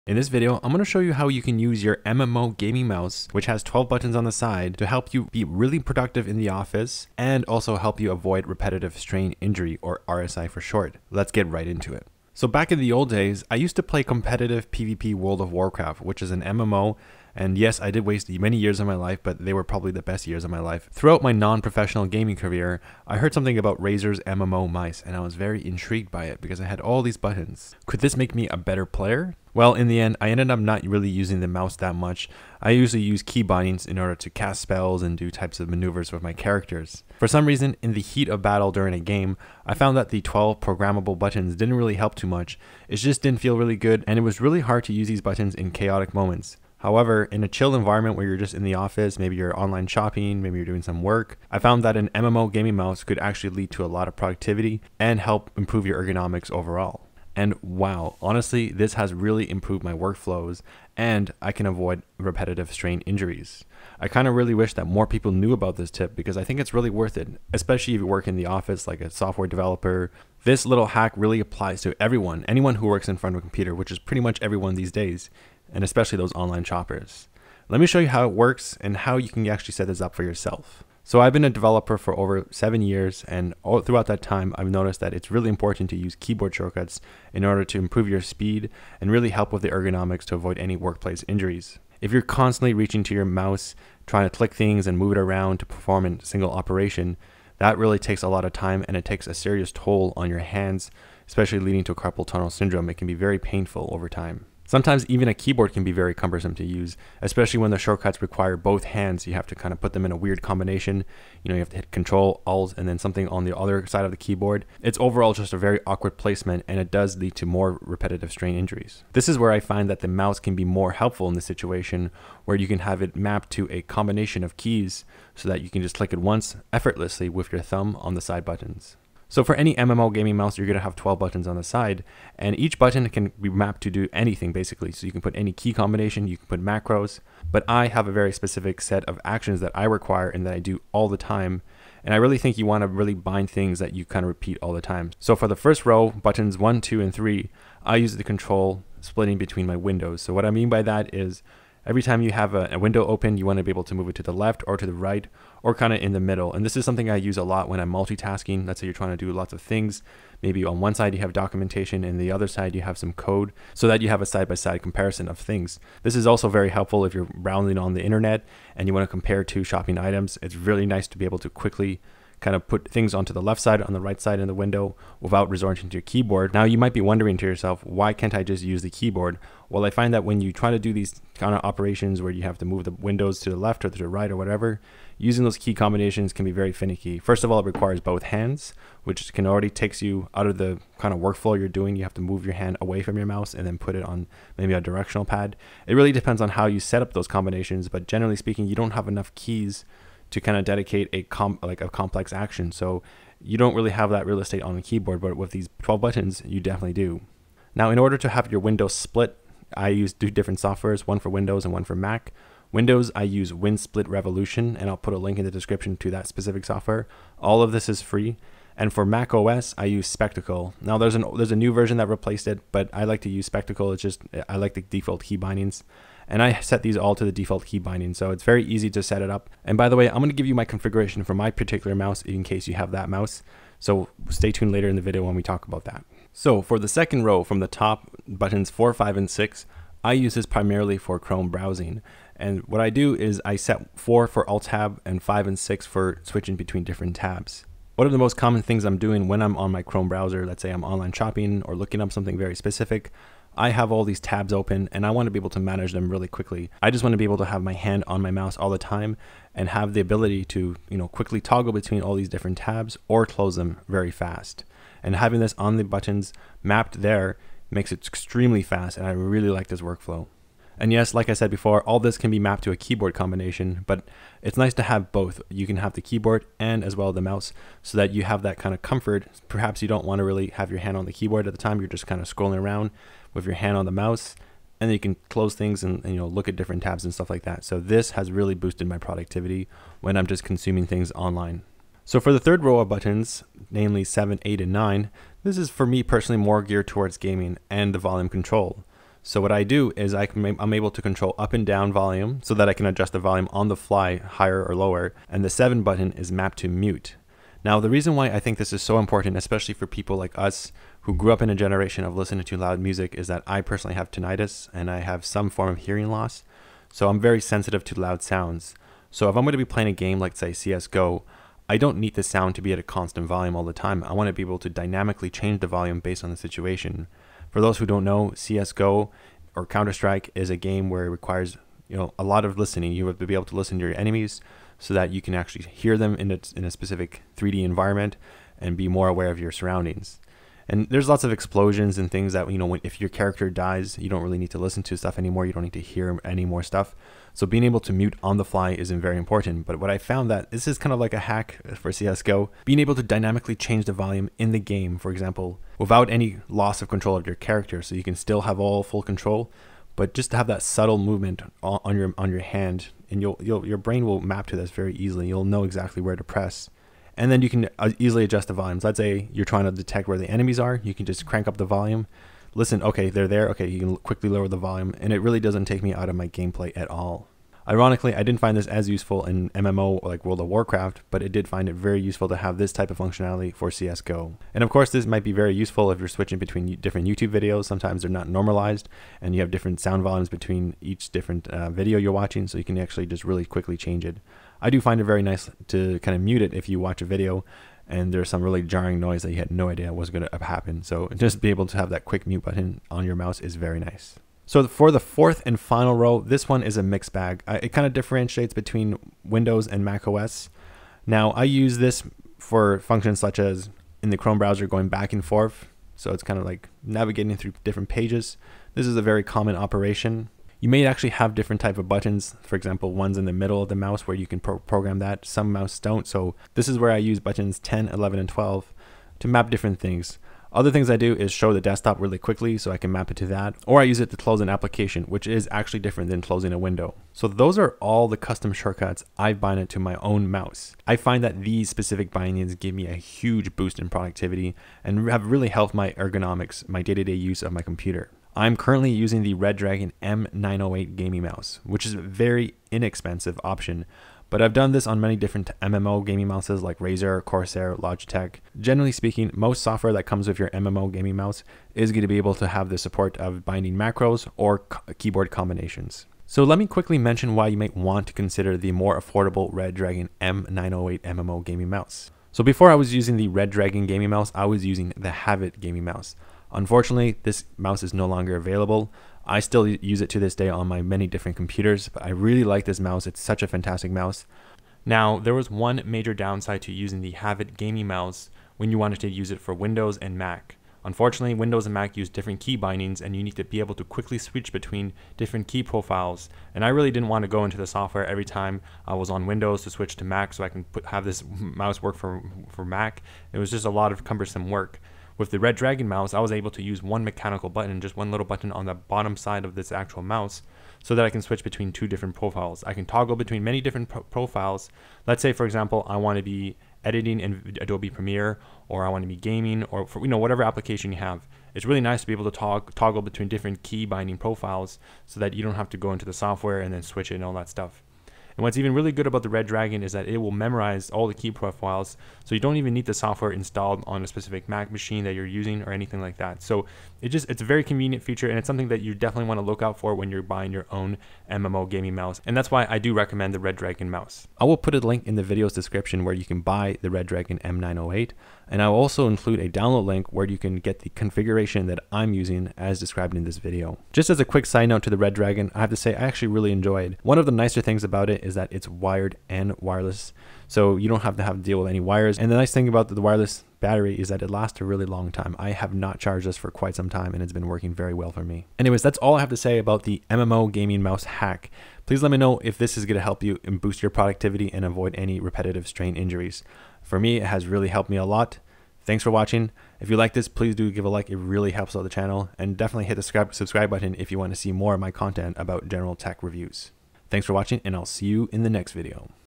In this video, I'm going to show you how you can use your MMO gaming mouse, which has 12 buttons on the side, to help you be really productive in the office and also help you avoid repetitive strain injury, or RSI for short. Let's get right into it. So back in the old days, I used to play competitive PvP World of Warcraft, which is an MMO. And yes, I did waste many years of my life, but they were probably the best years of my life. Throughout my non-professional gaming career, I heard something about Razer's MMO mice, and I was very intrigued by it because I had all these buttons. Could this make me a better player? Well, in the end, I ended up not really using the mouse that much. I usually use key bindings in order to cast spells and do types of maneuvers with my characters. For some reason, in the heat of battle during a game, I found that the 12 programmable buttons didn't really help too much. It just didn't feel really good, and it was really hard to use these buttons in chaotic moments. However, in a chill environment where you're just in the office, maybe you're online shopping, maybe you're doing some work, I found that an MMO gaming mouse could actually lead to a lot of productivity and help improve your ergonomics overall. And wow, honestly, this has really improved my workflows and I can avoid repetitive strain injuries. I kind of really wish that more people knew about this tip because I think it's really worth it, especially if you work in the office like a software developer. This little hack really applies to everyone, anyone who works in front of a computer, which is pretty much everyone these days, and especially those online shoppers. Let me show you how it works and how you can actually set this up for yourself. So I've been a developer for over 7 years, and throughout that time, I've noticed that it's really important to use keyboard shortcuts in order to improve your speed and really help with the ergonomics to avoid any workplace injuries. If you're constantly reaching to your mouse, trying to click things and move it around to perform a single operation, that really takes a lot of time and it takes a serious toll on your hands, especially leading to carpal tunnel syndrome. It can be very painful over time. Sometimes even a keyboard can be very cumbersome to use, especially when the shortcuts require both hands. You have to kind of put them in a weird combination. You have to hit Control, Alt, and then something on the other side of the keyboard. It's overall just a very awkward placement, and it does lead to more repetitive strain injuries. This is where I find that the mouse can be more helpful in this situation, where you can have it mapped to a combination of keys so that you can just click it once effortlessly with your thumb on the side buttons. So for any MMO gaming mouse, you're going to have 12 buttons on the side, and each button can be mapped to do anything basically. So you can put any key combination, you can put macros, but I have a very specific set of actions that I require and that I do all the time. And I really think you want to really bind things that you kind of repeat all the time. So for the first row, buttons 1, 2, and 3, I use the control splitting between my windows. So what I mean by that is every time you have a window open, you want to be able to move it to the left or to the right or kind of in the middle. And this is something I use a lot when I'm multitasking. Let's say you're trying to do lots of things. Maybe on one side you have documentation and the other side you have some code, so that you have a side-by-side comparison of things. This is also very helpful if you're browsing on the internet and you want to compare two shopping items. It's really nice to be able to quickly kind of put things onto the left side, on the right side in the window without resorting to your keyboard. Now you might be wondering to yourself, why can't I just use the keyboard? Well, I find that when you try to do these kind of operations where you have to move the windows to the left or to the right or whatever, using those key combinations can be very finicky. First of all, it requires both hands, which can already takes you out of the kind of workflow you're doing. You have to move your hand away from your mouse and then put it on maybe a directional pad. It really depends on how you set up those combinations, but generally speaking, you don't have enough keys to kind of dedicate a complex action. So you don't really have that real estate on the keyboard, but with these 12 buttons, you definitely do. Now, in order to have your windows split, I use two different softwares, one for Windows and one for Mac. Windows, I use WinSplit Revolution, and I'll put a link in the description to that specific software. All of this is free. And for Mac OS, I use Spectacle. Now there's a new version that replaced it, but I like to use Spectacle. It's just, I like the default key bindings. And I set these all to the default key binding, so it's very easy to set it up. And by the way, I'm going to give you my configuration for my particular mouse in case you have that mouse. So stay tuned later in the video when we talk about that. So for the second row from the top, buttons 4, 5, and 6, I use this primarily for Chrome browsing. And what I do is I set 4 for Alt Tab and 5 and 6 for switching between different tabs. One of the most common things I'm doing when I'm on my Chrome browser, let's say I'm online shopping or looking up something very specific, I have all these tabs open and I want to be able to manage them really quickly. I just want to be able to have my hand on my mouse all the time and have the ability to, quickly toggle between all these different tabs or close them very fast. And having this on the buttons mapped there makes it extremely fast, and I really like this workflow. And yes, like I said before, all this can be mapped to a keyboard combination, but it's nice to have both. You can have the keyboard and as well the mouse so that you have that kind of comfort. Perhaps you don't want to really have your hand on the keyboard at the time. You're just kind of scrolling around with your hand on the mouse, and then you can close things and look at different tabs and stuff like that. So this has really boosted my productivity when I'm just consuming things online. So for the third row of buttons, namely 7, 8, and 9, this is for me personally more geared towards gaming and the volume control. So what I do is I'm able to control up and down volume so that I can adjust the volume on the fly, higher or lower, and the 7 button is mapped to mute. Now, the reason why I think this is so important, especially for people like us who grew up in a generation of listening to loud music, is that I personally have tinnitus and I have some form of hearing loss. So I'm very sensitive to loud sounds. So if I'm going to be playing a game like, say, CSGO, I don't need the sound to be at a constant volume all the time. I want to be able to dynamically change the volume based on the situation. For those who don't know, CSGO or Counter-Strike is a game where it requires, a lot of listening. You have to be able to listen to your enemies so that you can actually hear them in a specific 3D environment and be more aware of your surroundings. And there's lots of explosions and things that, if your character dies, you don't really need to listen to stuff anymore. You don't need to hear any more stuff. So being able to mute on the fly isn't very important. But what I found that this is kind of like a hack for CSGO, being able to dynamically change the volume in the game, for example, without any loss of control of your character. So you can still have all full control, but just to have that subtle movement on your hand, and your brain will map to this very easily. You'll know exactly where to press. And then you can easily adjust the volumes. Let's say you're trying to detect where the enemies are. You can just crank up the volume. Listen, okay, they're there. Okay, you can quickly lower the volume. And it really doesn't take me out of my gameplay at all. Ironically, I didn't find this as useful in MMO like World of Warcraft, but it did find it very useful to have this type of functionality for CSGO. And of course, this might be very useful if you're switching between different YouTube videos. Sometimes they're not normalized, and you have different sound volumes between each different video you're watching, so you can actually just really quickly change it. I do find it very nice to kind of mute it if you watch a video and there's some really jarring noise that you had no idea was going to happen. So just be able to have that quick mute button on your mouse is very nice. So for the fourth and final row, this one is a mixed bag. It kind of differentiates between Windows and Mac OS. Now I use this for functions such as in the Chrome browser going back and forth. So it's kind of like navigating through different pages. This is a very common operation. You may actually have different type of buttons. For example, ones in the middle of the mouse where you can program that. Some mouse don't. So this is where I use buttons 10, 11, and 12 to map different things. Other things I do is show the desktop really quickly so I can map it to that. Or I use it to close an application, which is actually different than closing a window. So those are all the custom shortcuts I've binded to my own mouse. I find that these specific bindings give me a huge boost in productivity and have really helped my ergonomics, my day-to-day use of my computer. I'm currently using the Redragon M908 gaming mouse, which is a very inexpensive option, but I've done this on many different MMO gaming mouses like Razer, Corsair, Logitech. Generally speaking, most software that comes with your MMO gaming mouse is going to be able to have the support of binding macros or keyboard combinations. So let me quickly mention why you might want to consider the more affordable Redragon M908 MMO gaming mouse. So before I was using the Redragon gaming mouse, I was using the Have It gaming mouse. Unfortunately, this mouse is no longer available. I still use it to this day on my many different computers, but I really like this mouse. It's such a fantastic mouse. Now, there was one major downside to using the Have It gaming mouse when you wanted to use it for Windows and Mac. Unfortunately, Windows and Mac use different key bindings, and you need to be able to quickly switch between different key profiles. And I really didn't want to go into the software every time I was on Windows to switch to Mac so I can have this mouse work for Mac. It was just a lot of cumbersome work. With the Redragon mouse, I was able to use one mechanical button, just one little button on the bottom side of this actual mouse, so that I can switch between two different profiles. I can toggle between many different profiles. Let's say, for example, I want to be editing in Adobe Premiere, or I want to be gaming, or for whatever application you have. It's really nice to be able to toggle between different key binding profiles so that you don't have to go into the software and then switch it and all that stuff. And what's even really good about the Redragon is that it will memorize all the key profiles, so you don't even need the software installed on a specific Mac machine that you're using or anything like that. So it's a very convenient feature, and it's something that you definitely want to look out for when you're buying your own MMO gaming mouse. And that's why I do recommend the Redragon mouse. I will put a link in the video's description where you can buy the Redragon M908, and I'll also include a download link where you can get the configuration that I'm using as described in this video. Just as a quick side note to the Redragon, I have to say I actually really enjoyed. One of the nicer things about it is that it's wired and wireless, so you don't have to deal with any wires. And the nice thing about the wireless battery is that it lasts a really long time. I have not charged this for quite some time, and it's been working very well for me. Anyways, that's all I have to say about the MMO gaming mouse hack. Please let me know if this is going to help you and boost your productivity and avoid any repetitive strain injuries. For me, it has really helped me a lot. Thanks for watching. If you like this, please do give a like. It really helps out the channel, and definitely hit the subscribe button if you want to see more of my content about general tech reviews. Thanks for watching, and I'll see you in the next video.